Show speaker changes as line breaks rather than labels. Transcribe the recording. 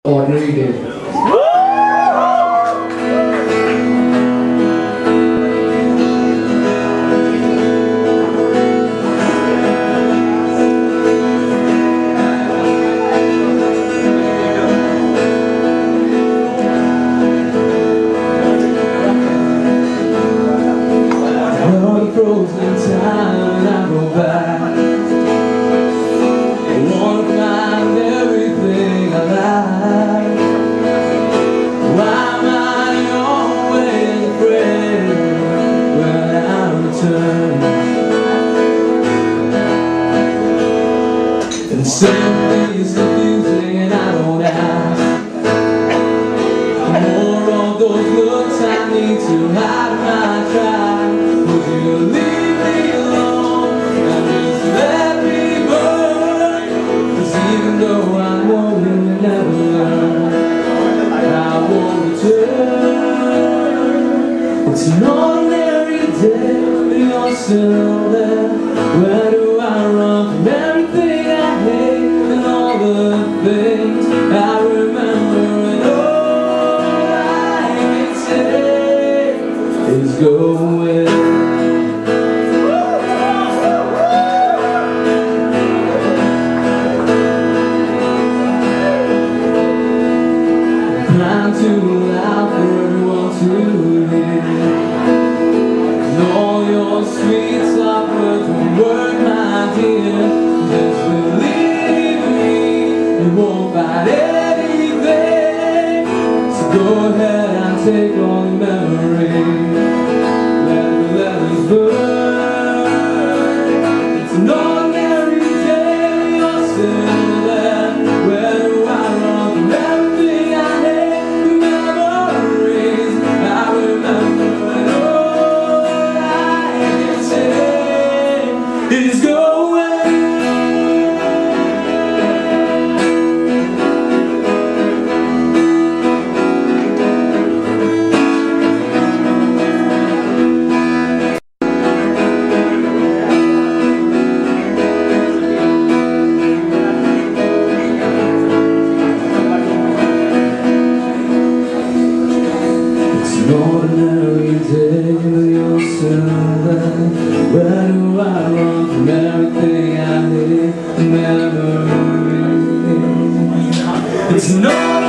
Ordinary day.
Frozen time, I go back. I wanna find everything I like. Why am I always afraid when I return? And simply is confusing and I don't ask. More of those looks I need to hide my tracks. Would you leave me alone and just let me burn? 'Cause even though I know you'll never learn, I won't return. It's an ordinary day, but you're still there. Where do I run from everything I hate and all the things I remember? And all I can say is go away. Too loud for everyone to hear, and all your sweet soft words won't work, my dear. Just believe me, you won't find anything. So go ahead and take all the memories, let the letters burn. It's an ordinary day, you're still there. Where do I run from everything I hate? Is go away. It's an ordinary day, but you're still there. Where do I run from everything I hate? Memories. It's no